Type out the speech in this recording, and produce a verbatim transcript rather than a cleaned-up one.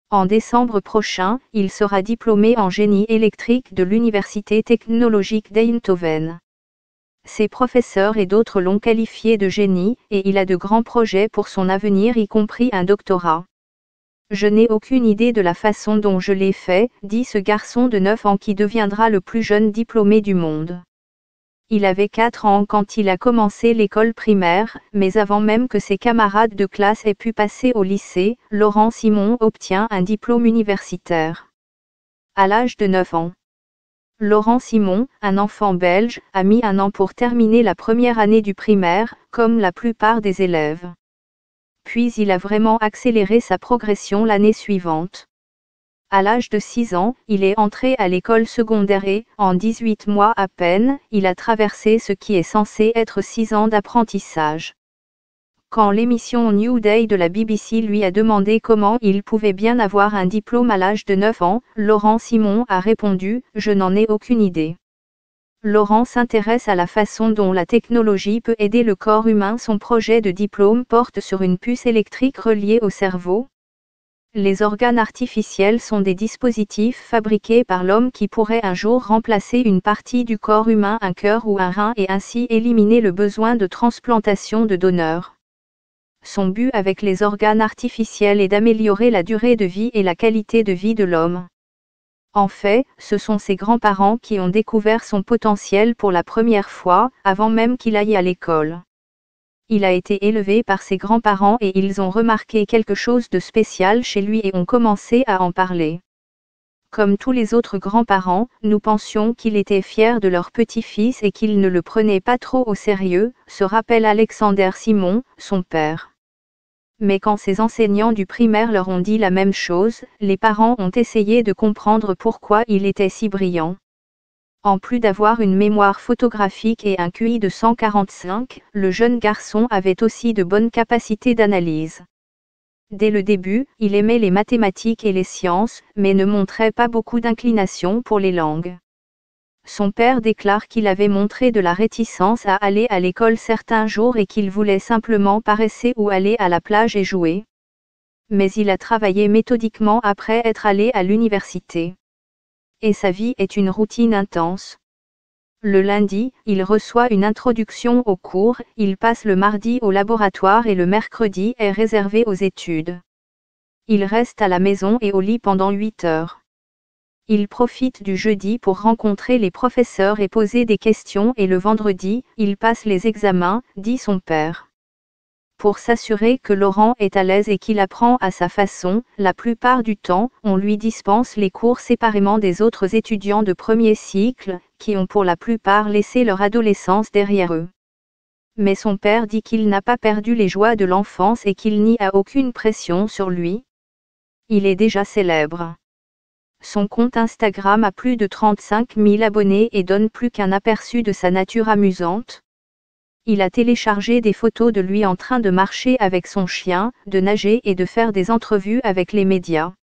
En décembre prochain, il sera diplômé en génie électrique de l'Université technologique d'Eindhoven. Ses professeurs et d'autres l'ont qualifié de génie, et il a de grands projets pour son avenir, y compris un doctorat. Je n'ai aucune idée de la façon dont je l'ai fait, dit ce garçon de neuf ans qui deviendra le plus jeune diplômé du monde. Il avait quatre ans quand il a commencé l'école primaire, mais avant même que ses camarades de classe aient pu passer au lycée, Laurent Simon obtient un diplôme universitaire. À l'âge de neuf ans. Laurent Simon, un enfant belge, a mis un an pour terminer la première année du primaire, comme la plupart des élèves. Puis il a vraiment accéléré sa progression l'année suivante. À l'âge de six ans, il est entré à l'école secondaire et, en dix-huit mois à peine, il a traversé ce qui est censé être six ans d'apprentissage. Quand l'émission New Day de la B B C lui a demandé comment il pouvait bien avoir un diplôme à l'âge de neuf ans, Laurent Simon a répondu « Je n'en ai aucune idée ». Laurent s'intéresse à la façon dont la technologie peut aider le corps humain. Son projet de diplôme porte sur une puce électrique reliée au cerveau. Les organes artificiels sont des dispositifs fabriqués par l'homme qui pourraient un jour remplacer une partie du corps humain, un cœur ou un rein, et ainsi éliminer le besoin de transplantation de donneurs. Son but avec les organes artificiels est d'améliorer la durée de vie et la qualité de vie de l'homme. En fait, ce sont ses grands-parents qui ont découvert son potentiel pour la première fois, avant même qu'il aille à l'école. Il a été élevé par ses grands-parents et ils ont remarqué quelque chose de spécial chez lui et ont commencé à en parler. Comme tous les autres grands-parents, nous pensions qu'il était fier de leur petit-fils et qu'il ne le prenait pas trop au sérieux, se rappelle Alexander Simon, son père. Mais quand ses enseignants du primaire leur ont dit la même chose, les parents ont essayé de comprendre pourquoi il était si brillant. En plus d'avoir une mémoire photographique et un Q I de cent quarante-cinq, le jeune garçon avait aussi de bonnes capacités d'analyse. Dès le début, il aimait les mathématiques et les sciences, mais ne montrait pas beaucoup d'inclination pour les langues. Son père déclare qu'il avait montré de la réticence à aller à l'école certains jours et qu'il voulait simplement paresser ou aller à la plage et jouer. Mais il a travaillé méthodiquement après être allé à l'université. Et sa vie est une routine intense. Le lundi, il reçoit une introduction au cours, il passe le mardi au laboratoire et le mercredi est réservé aux études. Il reste à la maison et au lit pendant huit heures. Il profite du jeudi pour rencontrer les professeurs et poser des questions et le vendredi, il passe les examens, dit son père. Pour s'assurer que Laurent est à l'aise et qu'il apprend à sa façon, la plupart du temps, on lui dispense les cours séparément des autres étudiants de premier cycle, qui ont pour la plupart laissé leur adolescence derrière eux. Mais son père dit qu'il n'a pas perdu les joies de l'enfance et qu'il n'y a aucune pression sur lui. Il est déjà célèbre. Son compte Instagram a plus de trente-cinq mille abonnés et donne plus qu'un aperçu de sa nature amusante. Il a téléchargé des photos de lui en train de marcher avec son chien, de nager et de faire des entrevues avec les médias.